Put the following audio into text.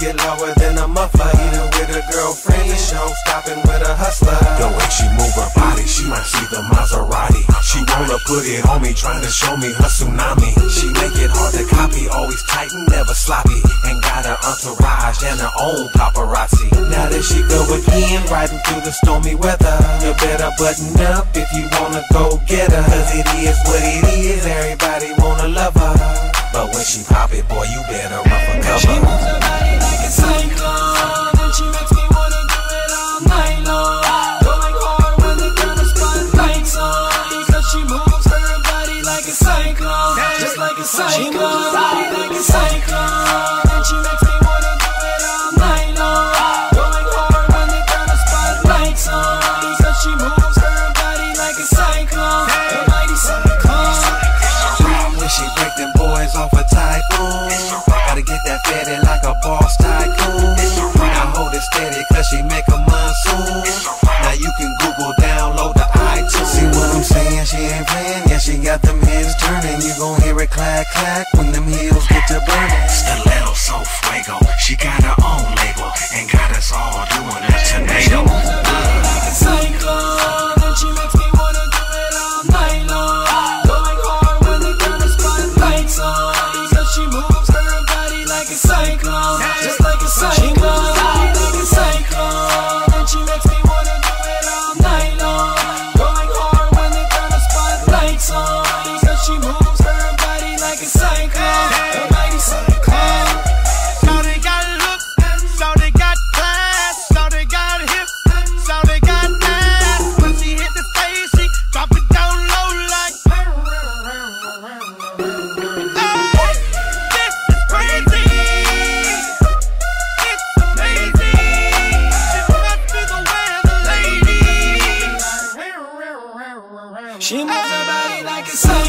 get lower than a muffler. Eating with a girlfriend, the show stopping with a hustler. The way she move her body, she might see the Maserati. She wanna put it on me, trying to show me her tsunami. She make it hard to copy, always tight and never sloppy. And got her entourage and her own paparazzi. Now that she go again, riding through the stormy weather. You better button up if you wanna go get her. Cause it is what it is, everybody wanna love her. But when she pop it, boy, you better run for cover. She moves her body like a cyclone, and she makes me wanna do it all night long. Going hard when they turn the spotlights on, because she moves her body like a cyclone, just like a cyclone. She moves her body like a cyclone, and she makes me wanna do it all night long. Going hard when they turn the spotlights on, because she moves her body like a cyclone, a mighty cyclone. When she break them boys off a typhoon, gotta get that fatty like a boss tycoon. Now hold it steady cause she make a monsoon. Now you can Google, download the iTunes. See what I'm saying? She ain't playing, yeah, she got them heads turning. You gon' hear it clack clack when them heels get to burning. Stiletto so fuego, she got her own label and got us all doing a tornado. She moves her body like a cyclone, and she makes me wanna do it all night long. Going hard when they turn the spotlights on, because she moves her body like a cyclone, just like a cyclone. She moves her body like a cyclone, and she makes me wanna do it all night long. Going hard when they turn the spotlights on, because she moves her body like a cyclone, a mighty cyclone. Shawty got looks, shawty got class, shawty got hips, shawty got ass. When she hit the stage, she drop it down low like. Hey, this is crazy. It's amazing. She must be the weather lady. She moves her body like a cyclone.